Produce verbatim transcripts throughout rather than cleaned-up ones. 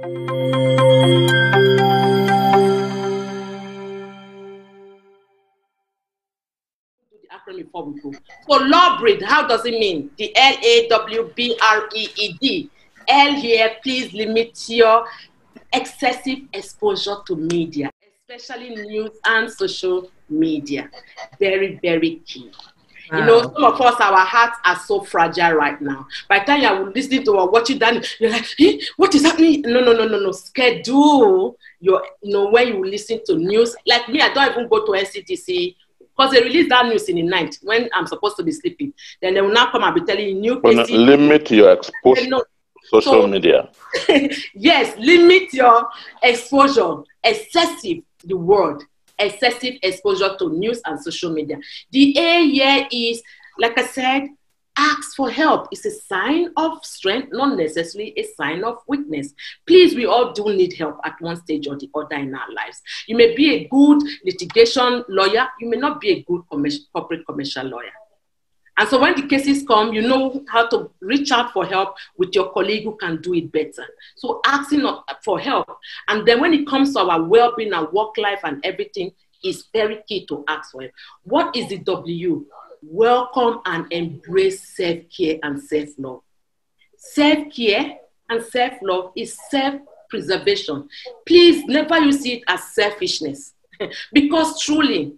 Acronym before we go. So Lawbreed, how does it mean? The L A W B R E E D. L here, please limit your excessive exposure to media, especially news and social media. Very, very key. Wow. You know, some of us, our hearts are so fragile right now. By the time you're listening to or watching that, you're like, hey, what is happening? No, no, no, no, no. Schedule your, you know, when you listen to news. Like me, I don't even go to N C T C because they release that news in the night when I'm supposed to be sleeping. Then they will now come and be telling you new cases. Limit your exposure to social so, media. Yes, limit your exposure. Excessive, the word. Excessive exposure to news and social media. The A here is, like I said, ask for help. It's a sign of strength, not necessarily a sign of weakness. Please, we all do need help at one stage or the other in our lives. You may be a good litigation lawyer. You may not be a good commercial, corporate commercial lawyer. And so when the cases come, you know how to reach out for help with your colleague who can do it better. So asking for help. And then when it comes to our well-being and work life and everything, it's very key to ask for help. What is the W? Welcome and embrace self-care and self-love. Self-care and self-love is self-preservation. Please never use it as selfishness. Because truly,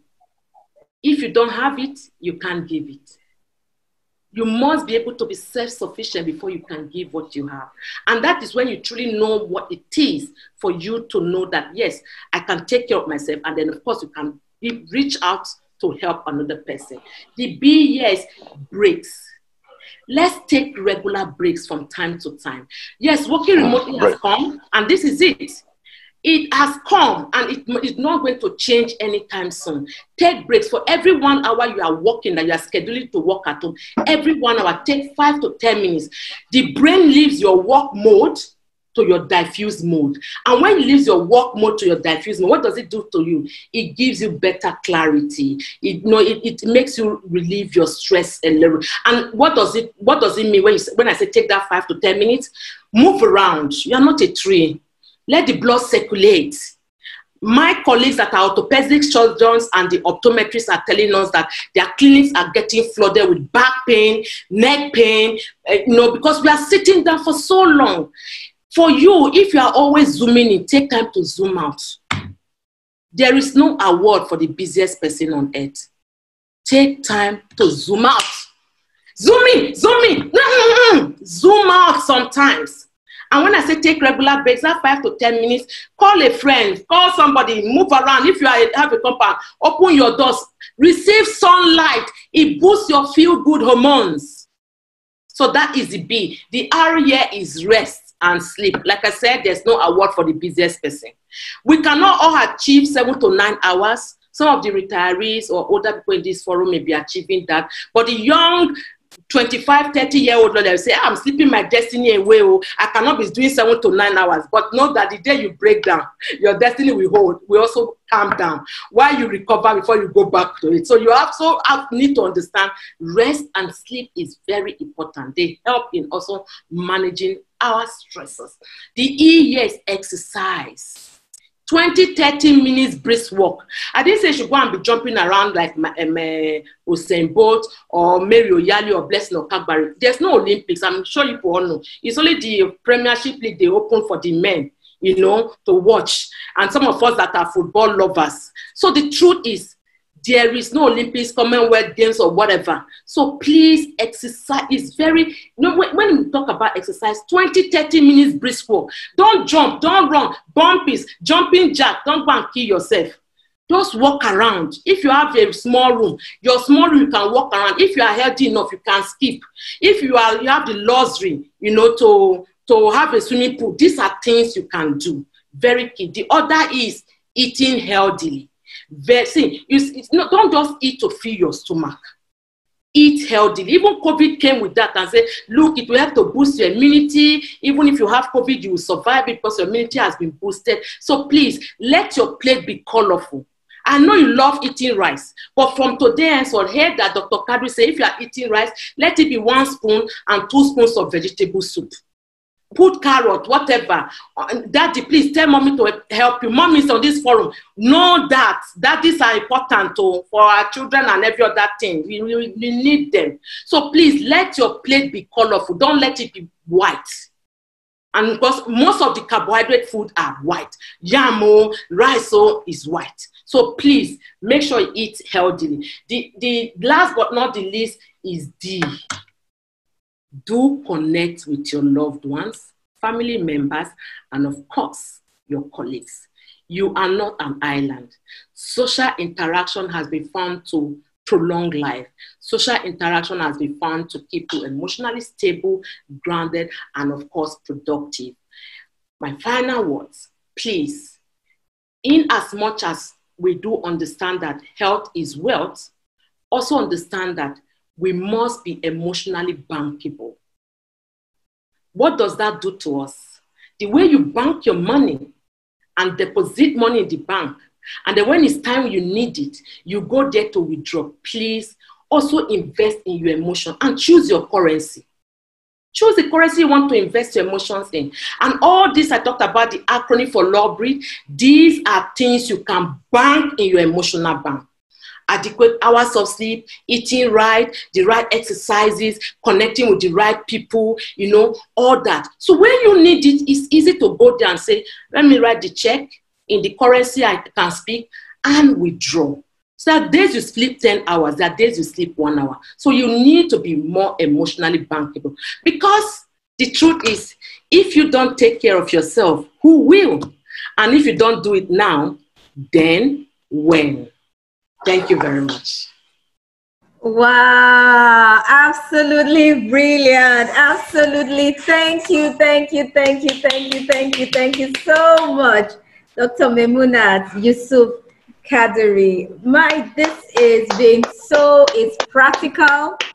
if you don't have it, you can't give it. You must be able to be self-sufficient before you can give what you have. And that is when you truly know what it is for you to know that, yes, I can take care of myself. And then, of course, you can be, reach out to help another person. The B, yes, breaks. Let's take regular breaks from time to time. Yes, working remotely has come, and this is it. It has come, and it is not going to change anytime soon. Take breaks. For every one hour you are working, that you are scheduling to work at home, every one hour, take five to ten minutes. The brain leaves your work mode to your diffuse mode. And when it leaves your work mode to your diffuse mode, what does it do to you? It gives you better clarity. It, you know, it, it makes you relieve your stress a little. And what does it, what does it mean when, you, when I say take that five to ten minutes? Move around. You are not a tree. Let the blood circulate. My colleagues that are orthopedic surgeons and the optometrists are telling us that their clinics are getting flooded with back pain, neck pain, uh, you know, because we are sitting down for so long. For you, if you are always zooming in, take time to zoom out. There is no award for the busiest person on earth. Take time to zoom out. Zoom in, zoom in, mm-hmm. Zoom out sometimes. And when I say take regular breaks, that five to ten minutes, call a friend, call somebody, move around. If you are, have a compound, open your doors, receive sunlight. It boosts your feel-good hormones. So that is the B. The R here is rest and sleep. Like I said, there's no award for the busiest person. We cannot all achieve seven to nine hours. Some of the retirees or older people in this forum may be achieving that. But the young twenty-five, thirty year old, they'll say, I'm sleeping my destiny away. Oh, I cannot be doing seven to nine hours. But know that the day you break down, your destiny will hold. We also calm down while you recover before you go back to it. So you also have, need to understand rest and sleep is very important. They help in also managing our stresses. The E, yes, exercise. twenty, thirty minutes brisk walk. I didn't say you should go and be jumping around like um, uh, Usain Bolt or Mary Oyali or Blessing or Kadiri. There's no Olympics. I'm sure you all know. It's only the Premiership League they open for the men, you know, to watch. And some of us that are football lovers. So the truth is, there is no Olympics, Commonwealth Games or whatever. So please exercise. It's very, you know, when, when we talk about exercise, twenty, thirty minutes brisk walk. Don't jump, don't run, bumpies, jumping jack, don't go and kill yourself. Just walk around. If you have a small room, your small room, you can walk around. If you are healthy enough, you can skip. If you are, you have the luxury, you know, to, to have a swimming pool, these are things you can do. Very key. The other is eating healthily. Very, see, you, it's not, don't just eat to fill your stomach. Eat healthily. Even COVID came with that and said, look, it will have to boost your immunity. Even if you have COVID, you will survive it because your immunity has been boosted. So please, let your plate be colorful. I know you love eating rice, but from today I saw heard that Doctor Kadiri say if you are eating rice, let it be one spoon and two spoons of vegetable soup. put carrot, whatever. Daddy, please tell mommy to help you. Mommy is on this forum. Know that. Daddies are important to, for our children and every other thing. We, we, we need them. So please, let your plate be colorful. Don't let it be white. And because most of the carbohydrate food are white. Yam, rice is white. So please, make sure you eat healthily. The, the last but not the least is D. Do connect with your loved ones, family members, and of course, your colleagues. You are not an island. Social interaction has been found to prolong life. Social interaction has been found to keep you emotionally stable, grounded, and of course, productive. My final words, please, in as much as we do understand that health is wealth, also understand that we must be emotionally bankable. What does that do to us? The way you bank your money and deposit money in the bank, and then when it's time you need it, you go there to withdraw. Please also invest in your emotion and choose your currency. Choose the currency you want to invest your emotions in. And all this I talked about, the acronym for Lawbreed, these are things you can bank in your emotional bank. Adequate hours of sleep, eating right, the right exercises, connecting with the right people, you know, all that. So when you need it, it's easy to go there and say, let me write the check in the currency I can speak and withdraw. So there are days you sleep ten hours, there are days you sleep one hour. So you need to be more emotionally bankable. Because the truth is, if you don't take care of yourself, who will? And if you don't do it now, then when? Thank you very much. Wow, absolutely brilliant. Absolutely. Thank you, thank you, thank you, thank you, thank you, thank you so much, Doctor Maymunah, Yusuf, Kadiri. My, this is being so, it's practical,